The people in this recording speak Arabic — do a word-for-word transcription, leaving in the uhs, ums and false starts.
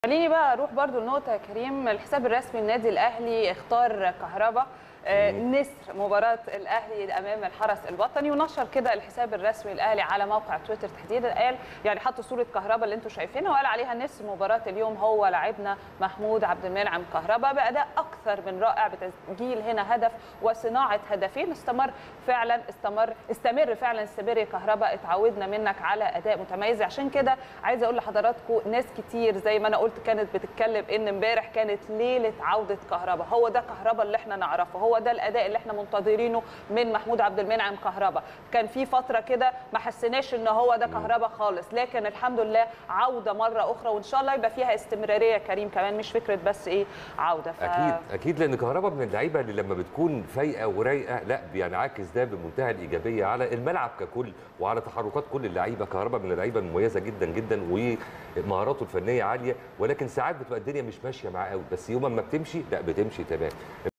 خليني بقى اروح برضو لنقطه يا كريم. الحساب الرسمي للنادي الاهلي اختار كهربا آه، نسر مباراه الاهلي امام الحرس الوطني، ونشر كده الحساب الرسمي الاهلي على موقع تويتر تحديدا. قال يعني حط صوره كهربا اللي انتم شايفينها وقال عليها نسر مباراه اليوم هو لاعبنا محمود عبد المنعم كهربا باداء اكثر من رائع بتسجيل هنا هدف وصناعه هدفين. استمر فعلا استمر استمر فعلا استمر يا كهربا، اتعودنا منك على اداء متميز. عشان كده عايزه اقول لحضراتكم ناس كتير زي ما انا قلت كانت بتتكلم ان امبارح كانت ليله عوده كهربا. هو ده كهربا اللي احنا نعرفه، هو ده الاداء اللي احنا منتظرينه من محمود عبد المنعم كهربا. كان في فتره كده ما حسيناش ان هو ده كهربا خالص، لكن الحمد لله عوده مره اخرى، وان شاء الله يبقى فيها استمراريه يا كريم كمان، مش فكره بس ايه عوده. ف... اكيد اكيد لان كهربا من اللعيبه اللي لما بتكون فايقه ورايقه لا بينعكس ده بمنتهى الايجابيه على الملعب ككل وعلى تحركات كل اللعيبه. كهربا من اللعيبه المميزه جدا جدا ومهاراته الفنيه عاليه، ولكن ساعات بتبقى الدنيا مش ماشيه معاه قوي، بس يوم ما بتمشي لا بتمشي تمام.